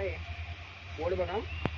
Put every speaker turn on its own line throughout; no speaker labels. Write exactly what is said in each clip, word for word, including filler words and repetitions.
काय बोर्ड बघा.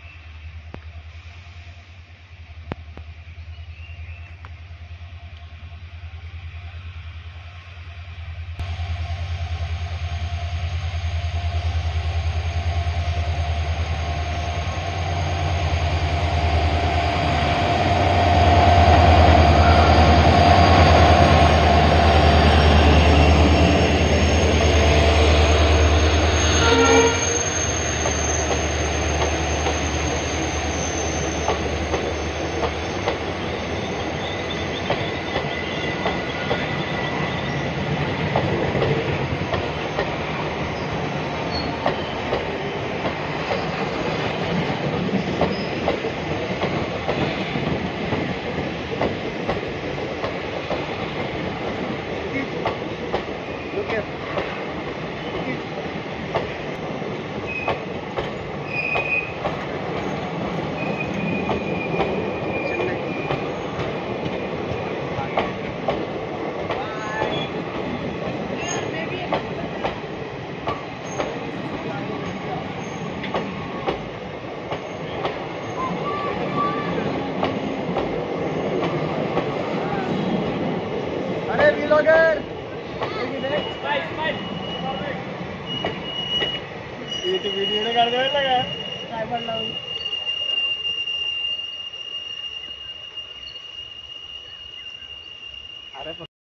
अरे व्लॉगर स्माइल स्माइल ये तो वीडियो ने कर देवे लगा काय पडला अरे